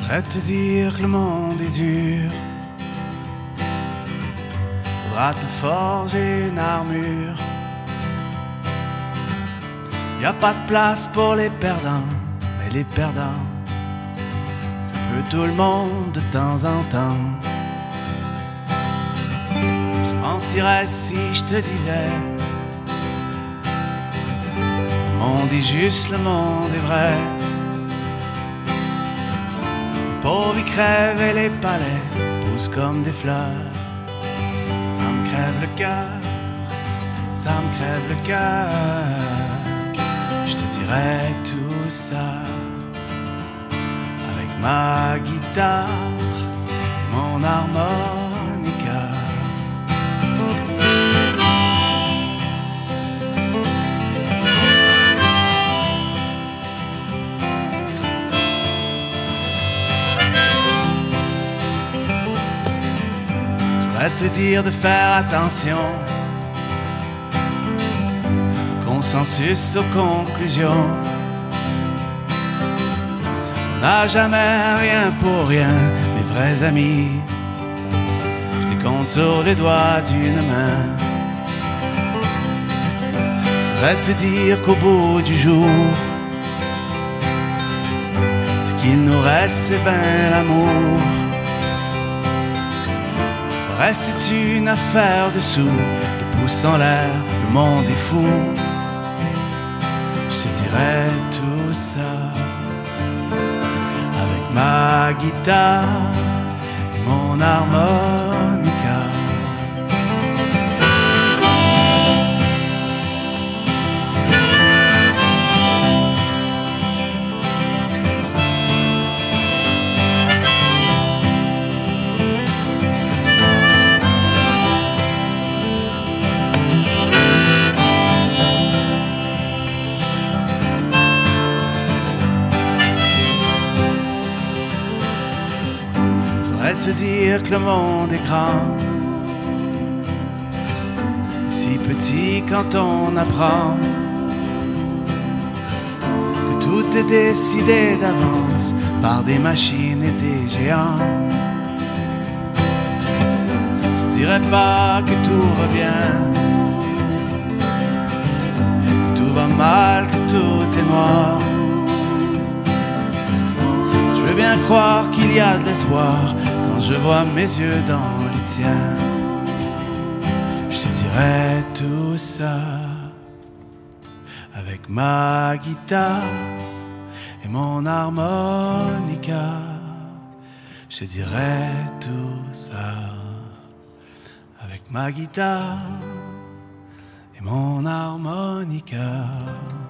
J'aimerais te dire que le monde est dur. Faudra te forger une armure. Y a pas de place pour les perdants, mais les perdants, c'est un peu tout le monde de temps en temps. Je mentirais si je te disais le monde est juste, le monde est vrai. Les pauvres ils crèvent et les palais poussent comme des fleurs. Ça me crève le cœur, ça me crève le cœur. Je te dirai tout ça avec ma guitare et mon harmonica. Je voudrais te dire de faire attention. Consensus aux conclusions. On n'a jamais rien pour rien, mes vrais amis. Je les compte sur les doigts d'une main. Faudrait te dire qu'au bout du jour, ce qu'il nous reste, c'est ben l'amour. Le reste, c'est une affaire de sous, de pouces en l'air, le monde est fou. Je te dirai tout ça avec ma guitare et mon harmonica. Te dire que le monde est grand, si petit quand on apprend que tout est décidé d'avance par des machines et des géants. Je dirais pas que tout va bien, que tout va mal, que tout est noir. Je veux bien croire qu'il y a de l'espoir quand je vois mes yeux dans les tiens. Je te dirai tout ça avec ma guitare et mon harmonica. Je te dirai tout ça avec ma guitare et mon harmonica.